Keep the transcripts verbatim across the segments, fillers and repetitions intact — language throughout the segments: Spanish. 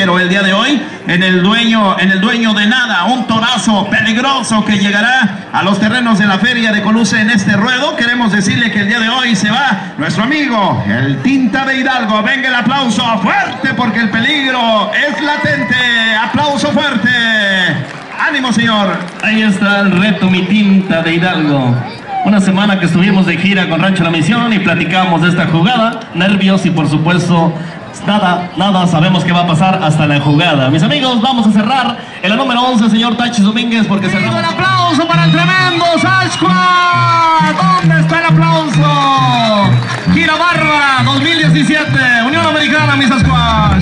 el día de hoy en el dueño, en el dueño de nada, un torazo peligroso que llegará a los terrenos de la Feria de Colusa en este ruedo. Queremos decirle que el día de hoy se va nuestro amigo, el Tinta de Hidalgo. Venga el aplauso fuerte porque el peligro es latente. Aplauso fuerte. ¡Ánimo, señor! Ahí está el reto, mi Tinta de Hidalgo. Una semana que estuvimos de gira con Rancho La Misión y platicamos de esta jugada. Nervios y por supuesto nada, nada sabemos qué va a pasar hasta la jugada. Mis amigos, vamos a cerrar en la número once, señor Tachis Domínguez, porque cerramos. ¡Un aplauso para el tremendo Sasquatch! ¿Dónde está el aplauso? Gira Bárbara dos mil diecisiete, Unión Americana, mi Sasquatch.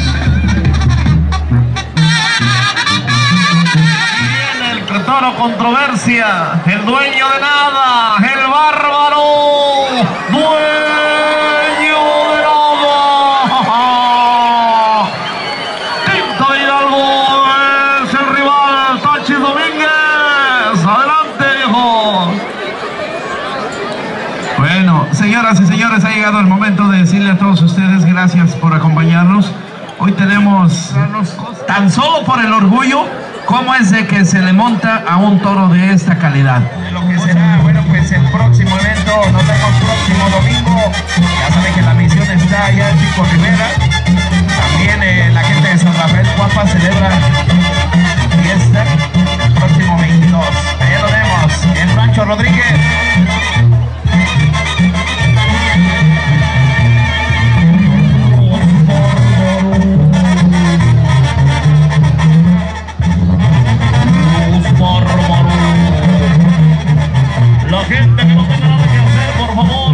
Toro controversia, el dueño de nada, el bárbaro, dueño de nada. Tinta de Hidalgo es el rival, Tachis Domínguez. Adelante, viejo. Bueno, señoras y señores, ha llegado el momento de decirle a todos ustedes gracias por acompañarnos. Hoy tenemos, tan solo por el orgullo, ¿cómo es de que se le monta a un toro de esta calidad? Lo que será, bueno, pues el próximo evento, nos vemos próximo domingo. Ya saben que la misión está allá en Pico Rivera. También eh, la gente de San Rafael Cuapa celebra fiesta el próximo veintidós. Allá lo vemos, en Rancho Rodríguez. La gente que no tenga nada que hacer, por favor.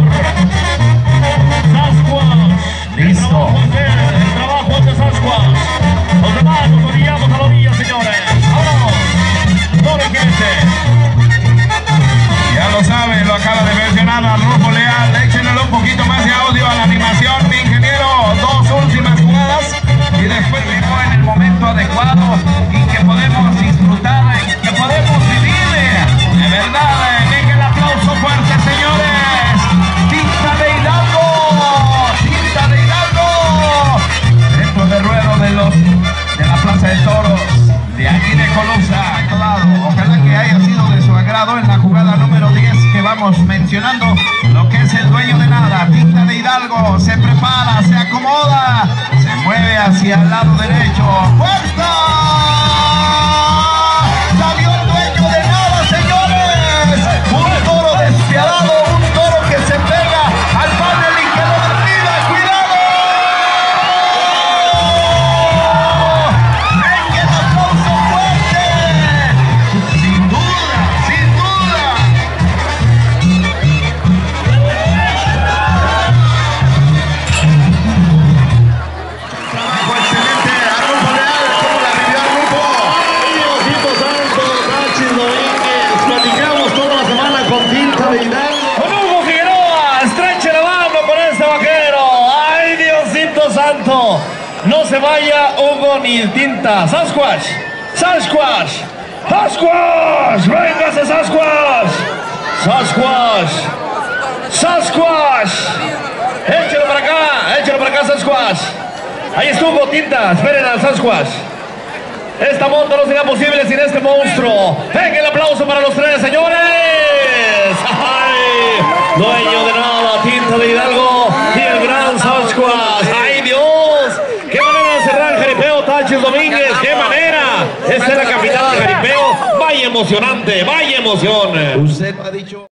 Sasquatch. Listo. El trabajo es de Sasquatch. Los demás nos orillamos a la orilla, señores. ¡Vámonos! ¡No le quede! Ya lo saben, lo acaba de mencionar al Rufo Leal. Échenle un poquito más de audio a la animación, mi ingeniero. Dos últimas jugadas y después llegó en el momento adecuado y que podemos disfrutar, que podemos vivir. De verdad, venga el aplauso fuerte, señores. Tinta de Hidalgo, Tinta de Hidalgo. Dentro del ruedo de los de la Plaza de Toros de aquí de Colusa. Claro, ojalá que haya sido de su agrado en la jugada número diez que vamos mencionando, lo que es el dueño de nada. Tinta de Hidalgo se prepara, se acomoda, se mueve hacia el lado derecho. ¡Fuerza! ¡Salió el dueño de nada, señores! Un toro despiadado, un toro que se pega al panel y que lo derriba. ¡Cuidado! ¡Venga el aplauso fuerte! Sin duda, sin duda. Fue excelente, Arnulfo Leal. ¿Cómo la vivió Arnulfo? Diosito santo, Tachis Domínguez. Platicamos toda la semana con Tinta de Hidalgo. Con Hugo Figueroa, estreche la mano con este vaquero. ¡Ay, Diosito santo! No se vaya Hugo ni el Tinta. Sasquatch, Sasquatch, Sasquatch, véngase Sasquatch, Sasquatch, Sasquatch. Échalo para acá, échalo para acá, Sasquatch. Ahí estuvo Tinta, esperen al Sasquatch. Esta monta no sería posible sin este monstruo. Venga el aplauso para los tres, señores. ¡Ay! Dueño de nada, Tinta de Hidalgo y el gran Sasquatch. ¡Ay, Dios! ¡Qué manera de cerrar el jaripeo, Tachis Domínguez! ¡Qué manera! Esta es la capital del jaripeo. ¡Vaya emocionante! ¡Vaya emoción! Usted ha dicho...